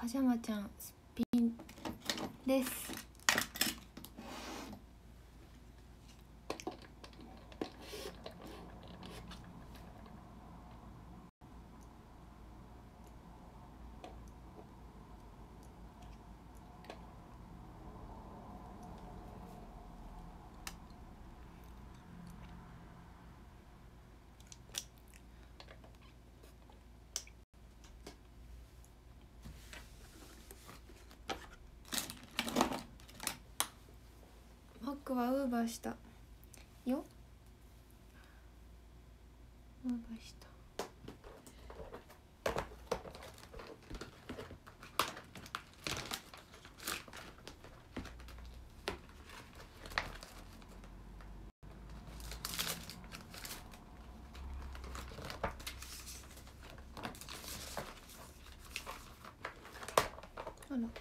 パジャマちゃんすっぴんです。マックはウーバーしたよ。ウーバーした。あら、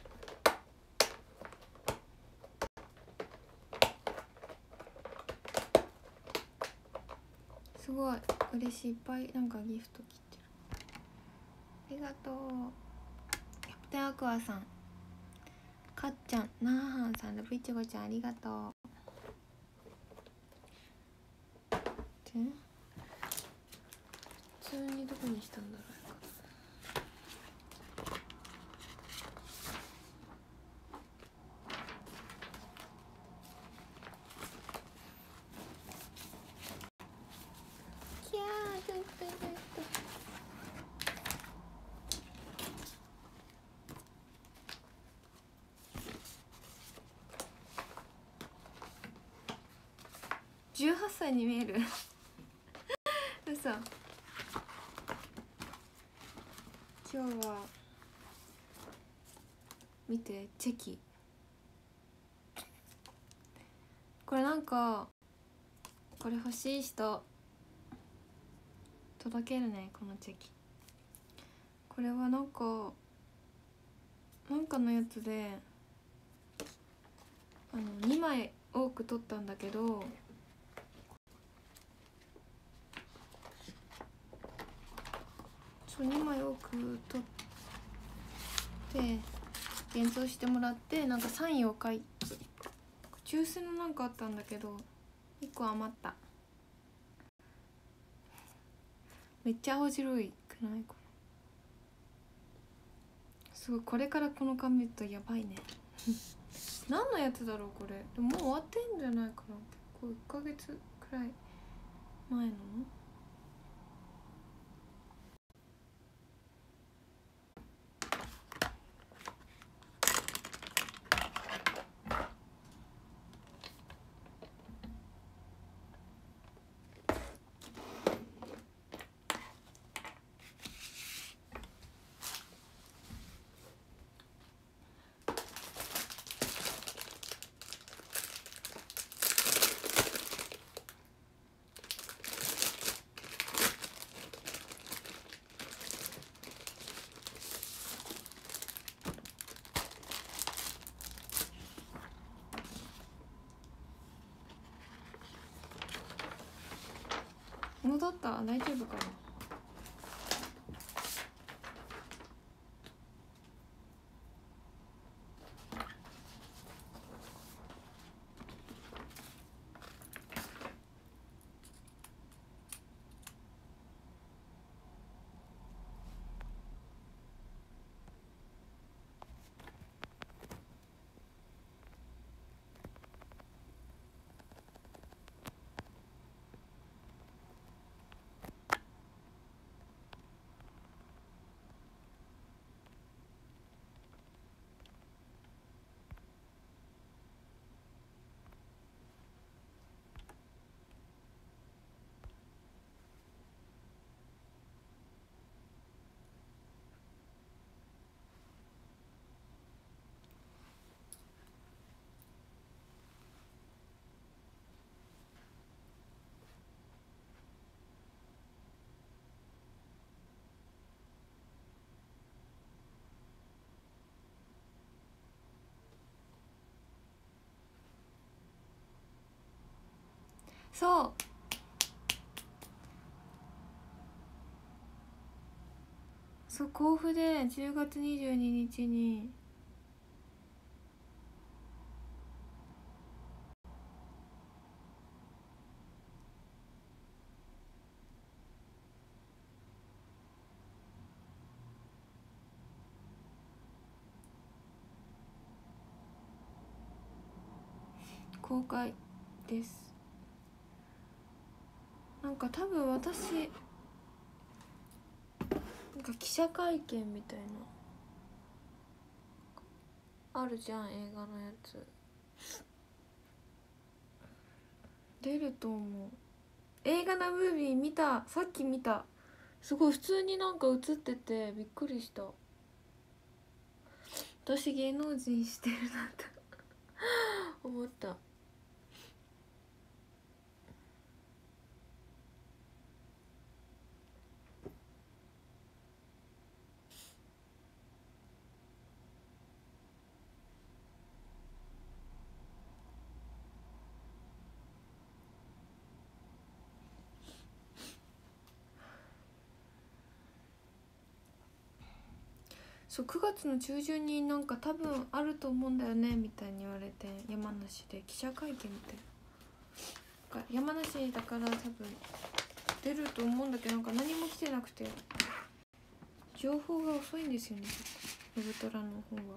すごい嬉しい。いっぱいなんかギフト来てる。ありがとう。キャプテンアクアさん、かっちゃん、なーはんさん、ラブイチゴちゃんありがとう。で普通にどこにしたんだろう。キャートゥトゥトゥ18歳に見える嘘。今日は見て、チェキ、これなんかこれ欲しい人届けるね。このチェキ、これはなんかのやつで2枚多く取ったんだけど、そう2枚多く取って現像してもらって、なんかサインを書いて、抽選のなんかあったんだけど1個余った。めっちゃ青白いくない？これすごい。これからこの髪とやばいね何のやつだろうこれ。でももう終わってんじゃないかな。結構1ヶ月くらい前の。戻った？大丈夫かな。そうそう、甲府で10月22日に公開です。なんか多分私なんか記者会見みたいなあるじゃん、映画のやつ出ると思う。映画のムービー見た、さっき見た。すごい普通になんか映っててびっくりした。私芸能人してるなって思った。そう、9月の中旬になんか多分あると思うんだよねみたいに言われて、山梨で記者会見みたいな。なんか山梨だから多分出ると思うんだけど、なんか何も来てなくて情報が遅いんですよね、ウルトラの方は。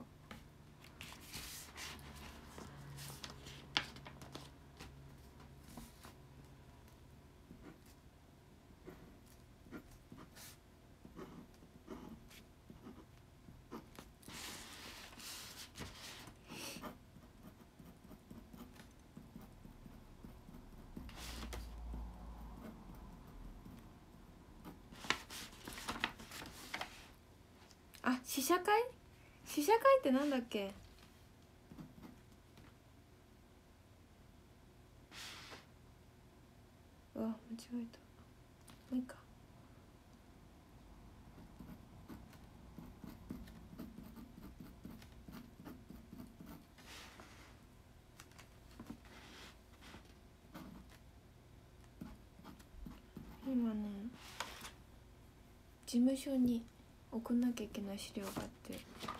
あ、試写会ってなんだっけ。うわ、間違えた。もういいか。今ね、事務所に送んなきゃいけない資料があって、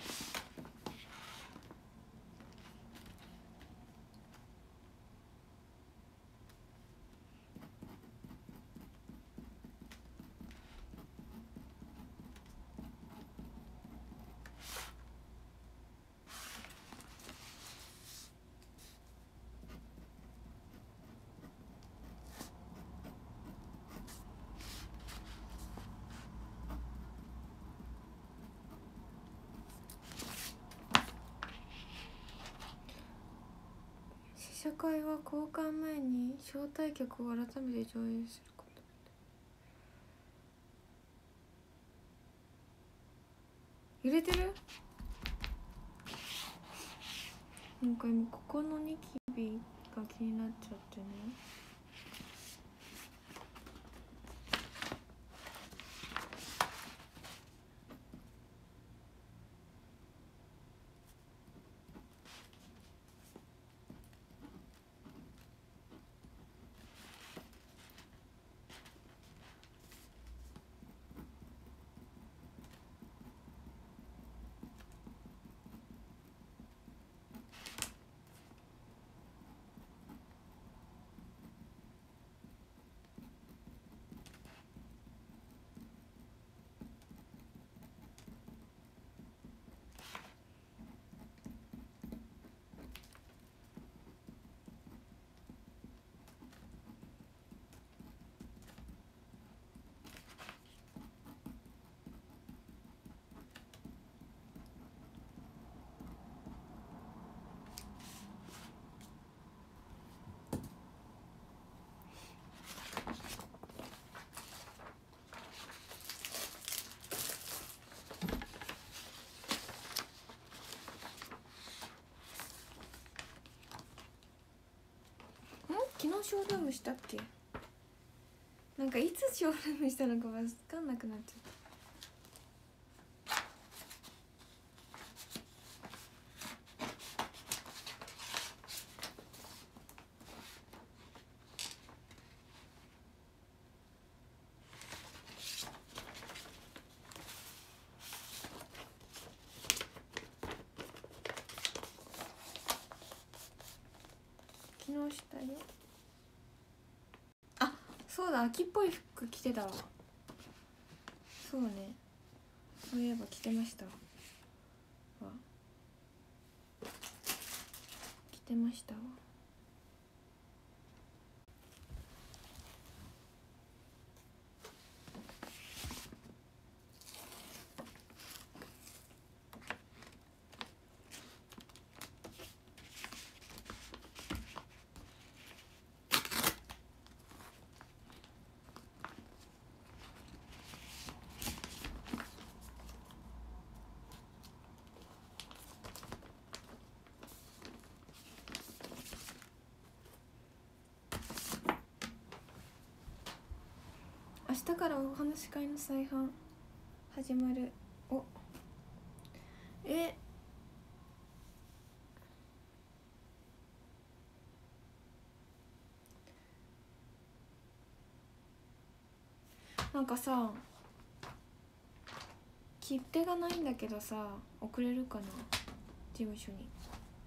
試写会は公開前に招待客を改めて上映すること。揺れてる？なんか今ここのニキビが気になっちゃってね。昨日ショールームしたっけ。なんかいつショールームしたのか分かんなくなっちゃった。 直したよ。あ、そうだ、秋っぽい服着てたわ。そうね、そういえば着てましたわ。着てましたわ。明日からお話し会の再販始まる。お、なんかさ、切手がないんだけどさ、送れるかな、事務所に。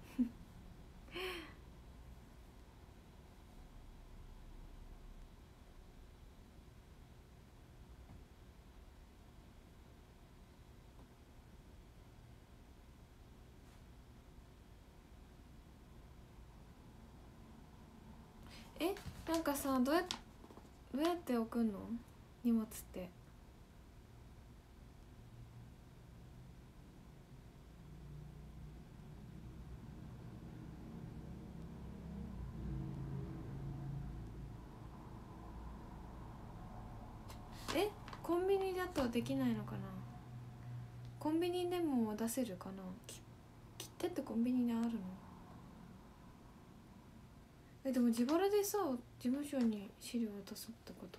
なんかさ、どうやって送んの、荷物って。コンビニだとできないのかな。コンビニでも出せるかな。切手ってコンビニにあるの。でも自腹でさ、事務所に資料を出すってこと。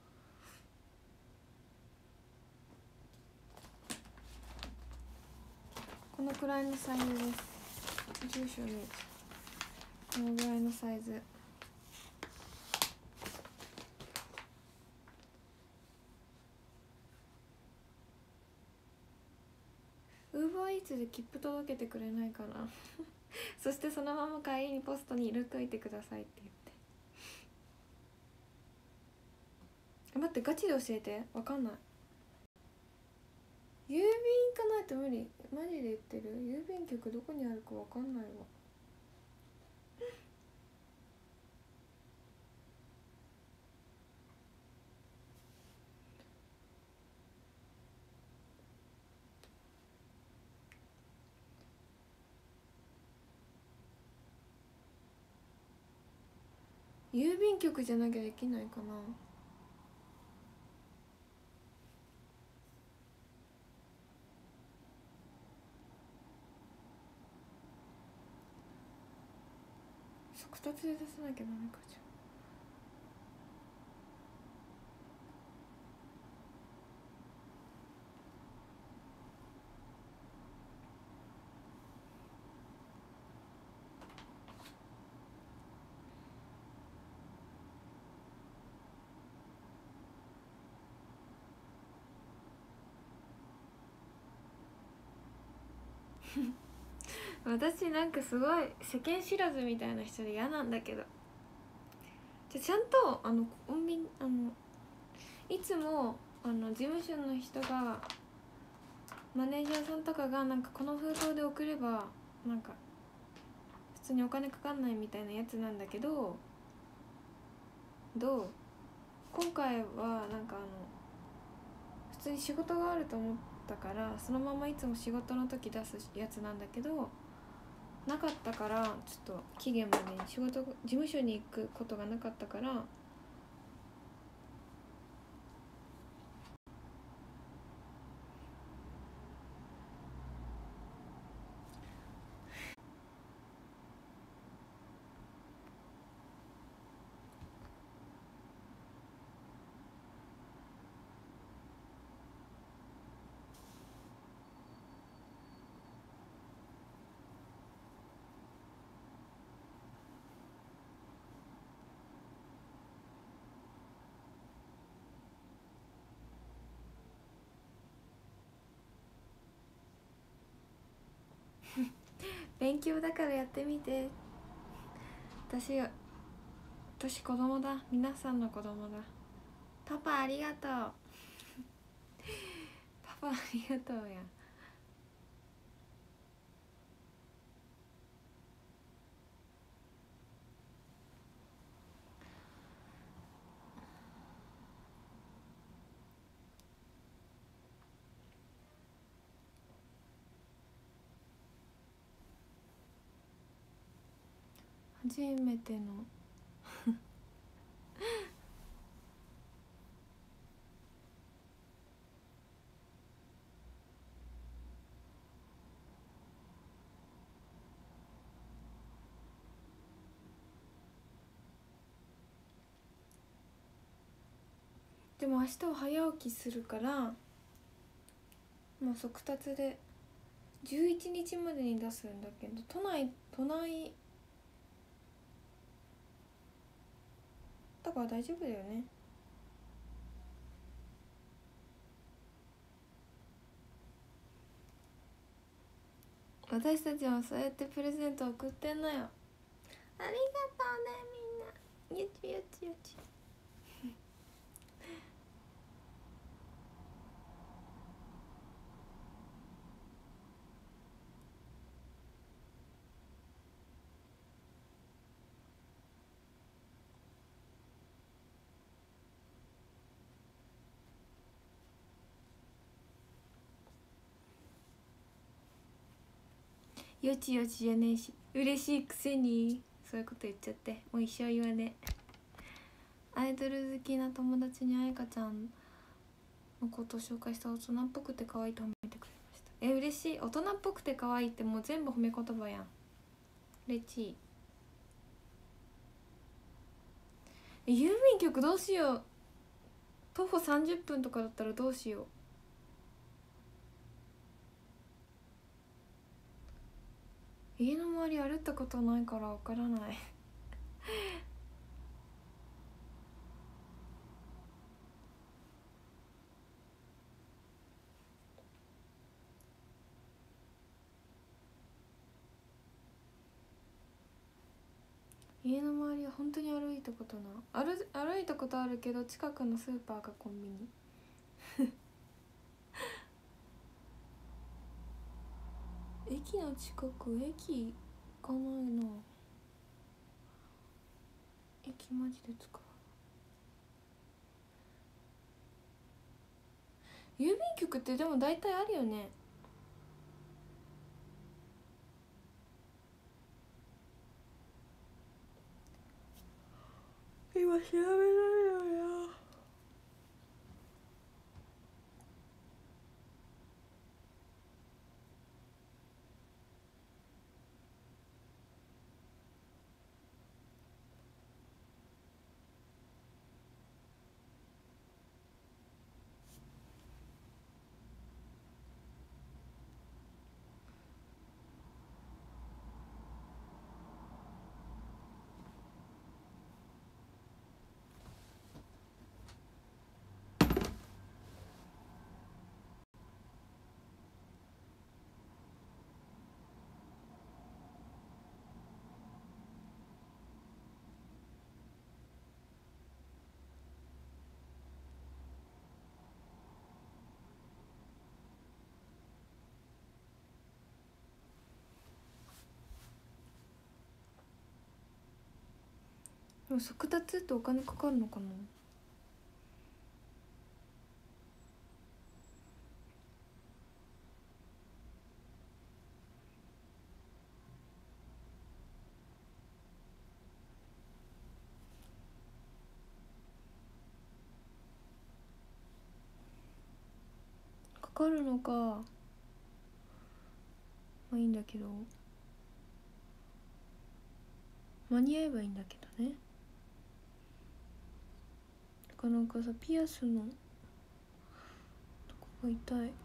このくらいのサイズです。住所にこのぐらいのサイズ。ウーバーイーツで切符届けてくれないかな。そしてそのまま帰りにポストに入れといてくださいって言って。待って、ガチで教えて。わかんない。郵便行かないと無理。マジで言ってる。郵便局どこにあるかわかんないわ。郵便局じゃなきゃできないかな。速達で出さなきゃダメかじゃ。私なんかすごい世間知らずみたいな人で嫌なんだけど。ちゃんとコンビニいつも事務所の人が、マネージャーさんとかがなんかこの封筒で送ればなんか普通にお金かかんないみたいなやつなんだけど、今回はなんか普通に仕事があると思ったからそのままいつも仕事の時出すやつなんだけど、なかったからちょっと期限までに事務所に行くことがなかったから。勉強だからやってみて。 私子供だ。皆さんの子供だ。パパありがとうパパありがとうや。初めてのでも明日は早起きするからもう速達で11日までに出すんだけど、都内だから大丈夫だよね。私たちもそうやってプレゼント送ってんのよ。ありがとうねみんな。よちよちよちよちよちじゃねえし、嬉しいくせにそういうこと言っちゃって、もう一生言わねえ。アイドル好きな友達にあいかちゃんのことを紹介した大人っぽくて可愛いと褒めてくれました。嬉しい。大人っぽくて可愛いってもう全部褒め言葉やん。レチ郵便局どうしよう。徒歩30分とかだったらどうしよう。家の周り歩ったことないからわからない家の周りは本当に歩いたことない。歩いたことあるけど近くのスーパーかコンビニ駅の近く、駅行かないな。駅マジで使う。郵便局ってでも大体あるよね。今調べられるよ。でも速達ってお金かかるのかな。かかるのか。まあいいんだけど、間に合えばいいんだけどね。なんかさ、ピアスのとこが痛い。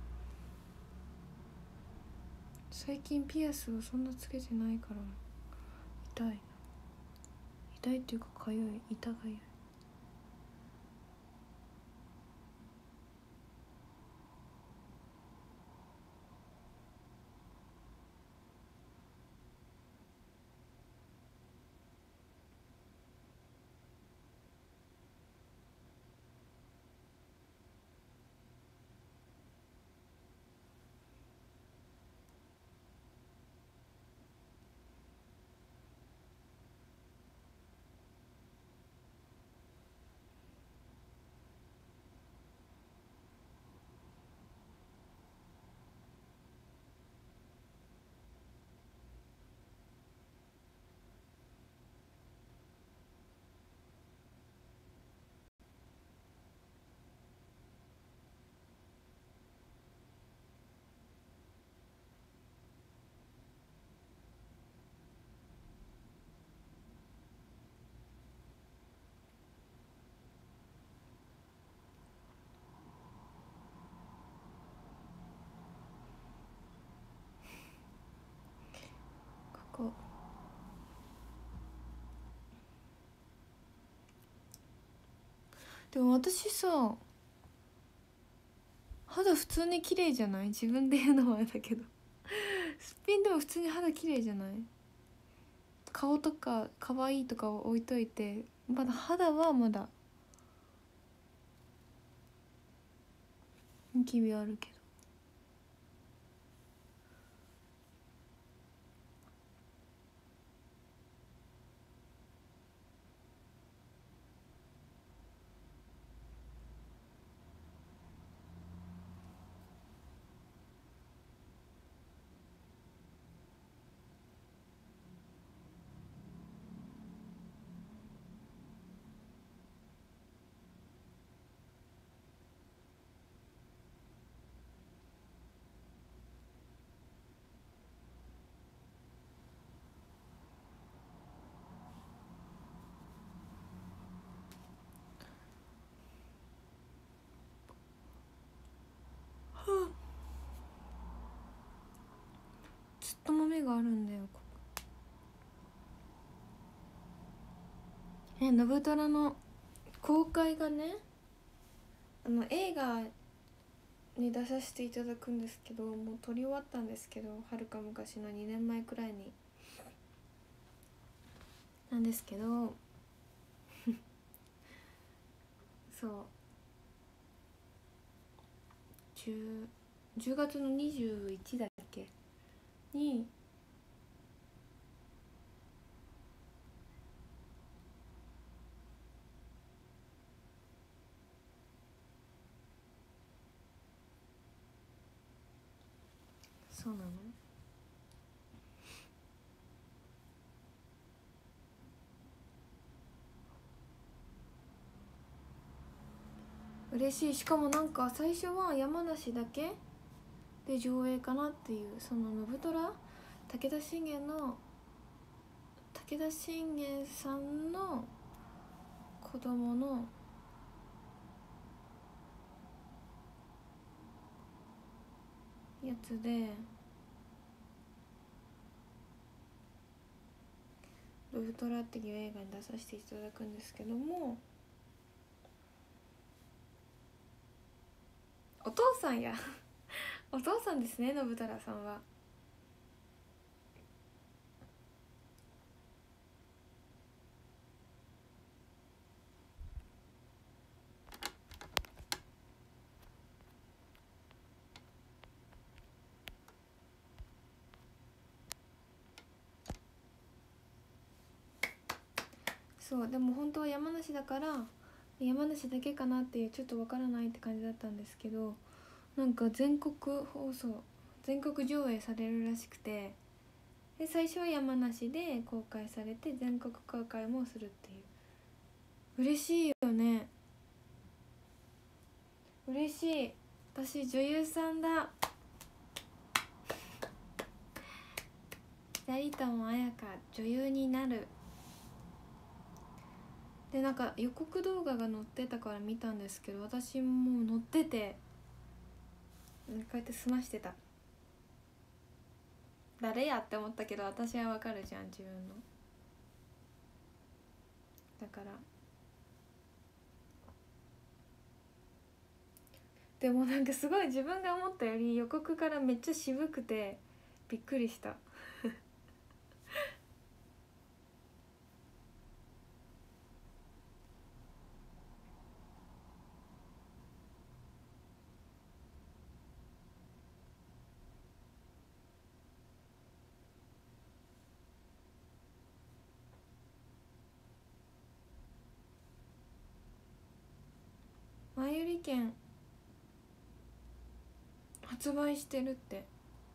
最近ピアスをそんなつけてないから痛い。痛いっていうかかゆい。痛がゆい。 でも私さ肌普通に綺麗じゃない？自分で言うのもあれだけどすっぴんでも普通に肌綺麗じゃない？顔とか可愛いとか置いといて、まだ肌はまだニキビあるけど。ずっと豆があるんだよここ。ノブトラの公開がね、映画に出させていただくんですけど、もう撮り終わったんですけど、はるか昔の2年前くらいになんですけどそう10月の21だっけにそうなの？嬉しい。しかもなんか最初は山梨だけで上映かなっていう、その信虎武田信玄さんの子供のやつで、信虎っていう映画に出させていただくんですけども、お父さんやお父さんですね、信虎さんは。そうでも本当は山梨だから山梨だけかなっていう、ちょっとわからないって感じだったんですけど、なんか全国放送全国上映されるらしくて、で最初は山梨で公開されて全国公開もするっていう。嬉しいよね。嬉しい。私女優さんだ。成田も彩香女優になる。でなんか予告動画が載ってたから見たんですけど、私も載っててこうやって済ましてた。誰やって思ったけど、私はわかるじゃん自分の。だからでもなんかすごい自分が思ったより予告からめっちゃ渋くてびっくりした前売り券発売してるって。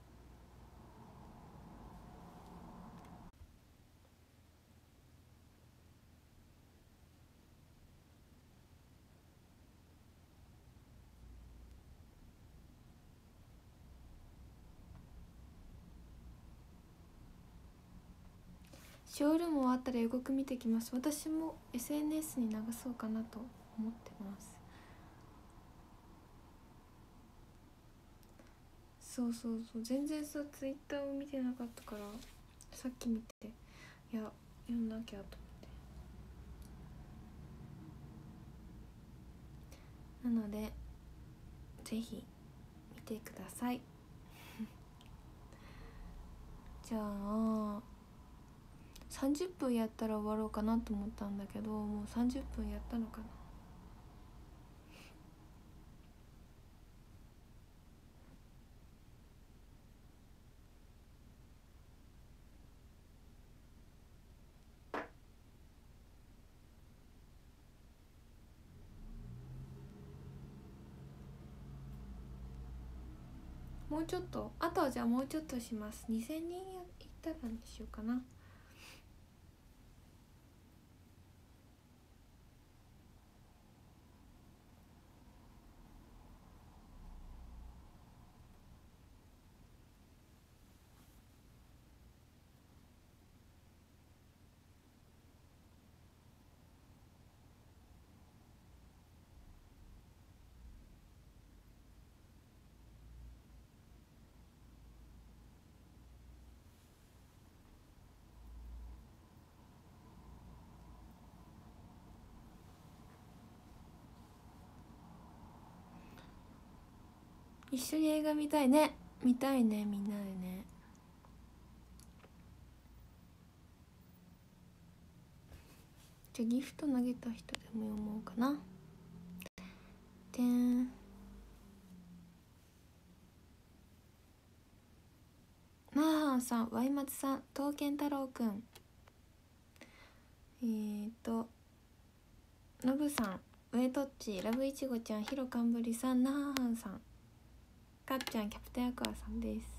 ショールーム終わったら予告見てきます。私も SNS に流そうかなと思ってます。そうそうそう、全然さツイッターを見てなかったからさっき見て、いや読んなきゃと思って。 なのでぜひ見てくださいじゃあ30分やったら終わろうかなと思ったんだけど、もう30分やったのかな。もうちょっと、あとはじゃあもうちょっとします。2000人いったらにしようかな。一緒に映画見たいね。見たいね、みんなでね。じゃあギフト投げた人でも読もうかな。でん。マーハンさん、ワイマツさん、刀剣太郎くん、ノブさん、ウエトッチ、ラブイチゴちゃん、ヒロカンブリさん、ナハハンさん、かっちゃん、キャプテンアクアさんです。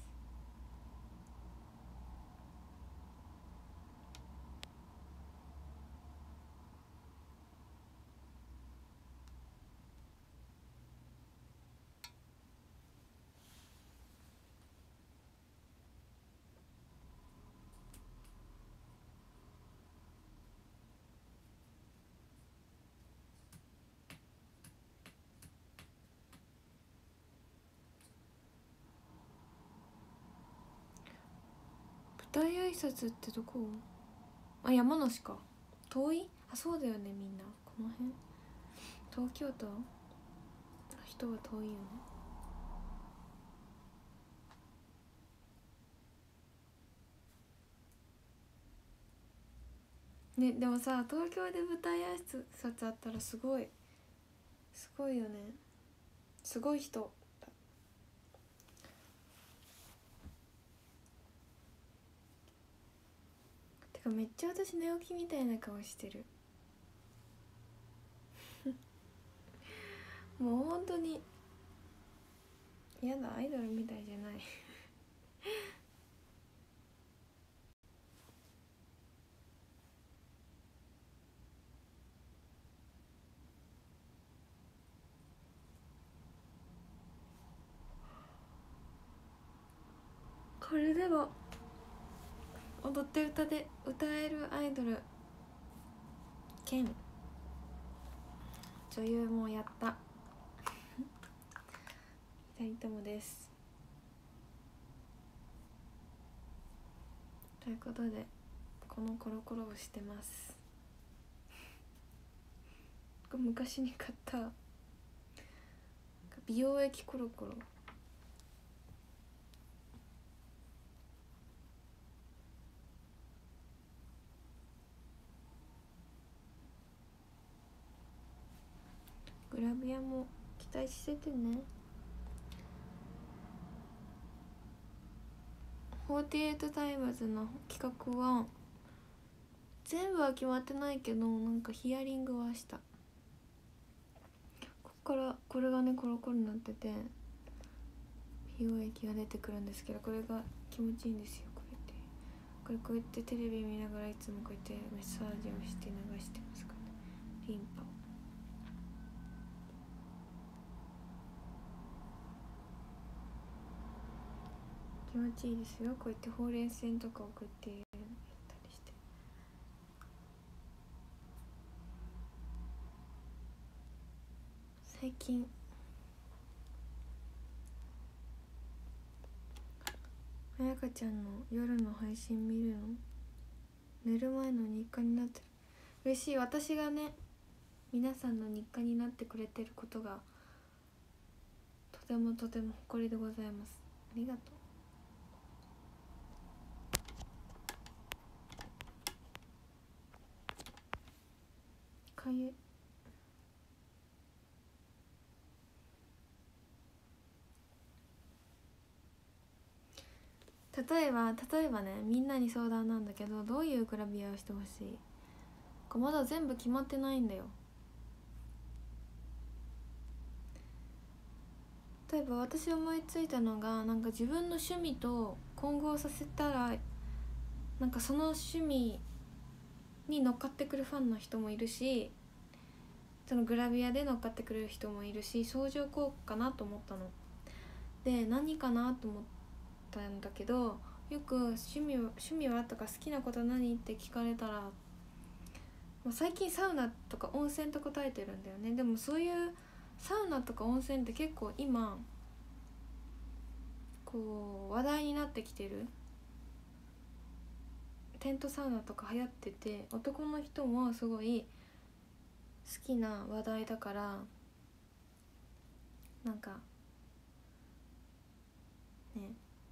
舞台挨拶ってどこ？あ、山梨か。遠い？あ、そうだよね、みんなこの辺。東京都の人は遠いよね。ね、でもさ、東京で舞台挨拶あったらすごいよね。すごい人だ。てかめっちゃ私寝起きみたいな顔してるもう本当にやだ、アイドルみたいじゃないこれでも踊って歌えるアイドル兼女優もやった2人ともです。ということでこのコロコロをしてます。これ昔に買った美容液コロコロ。グラビアも期待しててね。48タイムズの企画は全部は決まってないけど、なんかヒアリングはした。ここからこれがねコロコロになってて美容液が出てくるんですけど、これが気持ちいいんですよ。こうやってテレビ見ながらいつもこうやってマッサージをして流してますからね、リンパを。気持ちいいですよ。こうやってほうれい線とかをこうやってやったりして。最近あやかちゃんの夜の配信見るの？寝る前の日課になってる。嬉しい。私がね皆さんの日課になってくれてることがとてもとても誇りでございます。ありがとう。かゆい。例えばね、みんなに相談なんだけど、どういうグラビアをしてほしいかまだ全部決まってないんだよ。例えば私思いついたのが、なんか自分の趣味と混合させたら、なんかその趣味に乗っかってくるファンの人もいるし、そのグラビアで乗っかってくれる人もいるし、相乗効果かなと思ったので、何かなと思ったんだけど、よく趣味はとか好きなこと何って聞かれたら、もう最近サウナとか温泉と答えてるんだよね。でもそういうサウナとか温泉って結構今こう話題になってきてる。テントサウナとか流行ってて、男の人もすごい好きな話題だから、なんかね、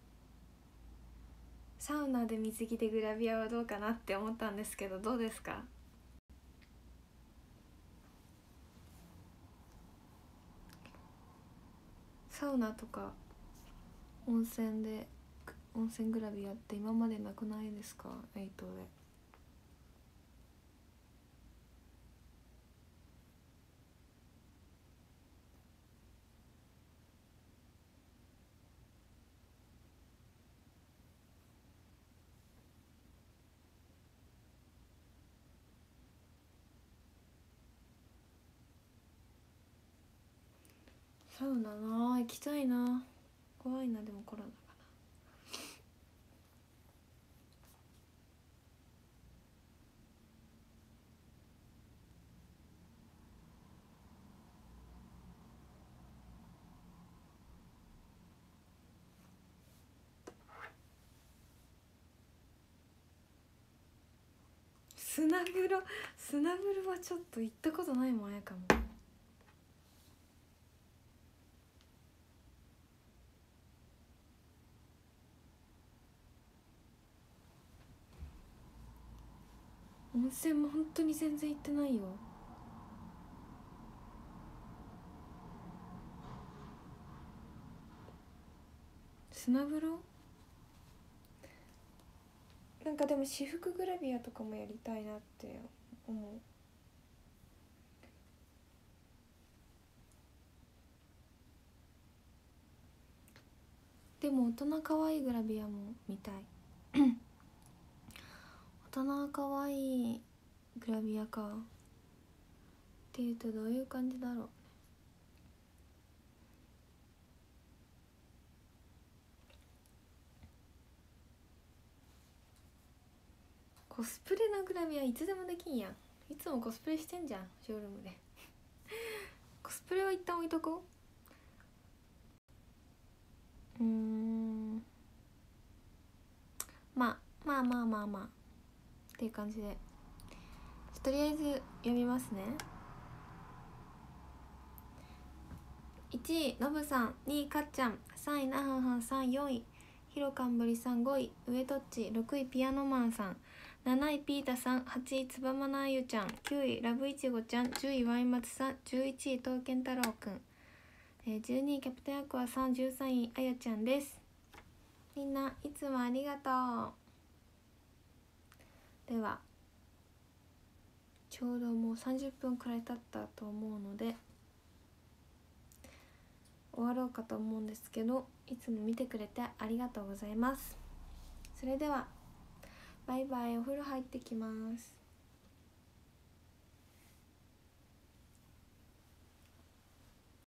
サウナで水着でグラビアはどうかなって思ったんですけど、どうですか？サウナとか温泉グラビアって今までなくないですか？エイトで。サウナな、行きたいな。怖いな、でもコロナかな。砂風呂はちょっと行ったことないもんやかも。温泉も本当に全然行ってないよ。砂風呂なんかでも私服グラビアとかもやりたいなって思う。でも大人可愛いグラビアも見たい。大人可愛いグラビアかっていうとどういう感じだろう。コスプレのグラビアいつでもできんやん。いつもコスプレしてんじゃん、ショールームで。コスプレは一旦置いとこう。まあっていう感じで、とりあえず読みますね。1位のぶさん、2位かっちゃん、3位なはんはんさん、4位ひろかんぶりさん、5位上とっち、6位ピアノマンさん、7位ピータさん、8位つばまなあゆちゃん、9位ラブいちごちゃん、10位ワイマツさん、11位刀剣太郎くん、12位キャプテンアクアさん、13位あやちゃんです。みんないつもありがとう。ではちょうどもう30分くらい経ったと思うので終わろうかと思うんですけど、いつも見てくれてありがとうございます。それではバイバイ。お風呂入ってきます。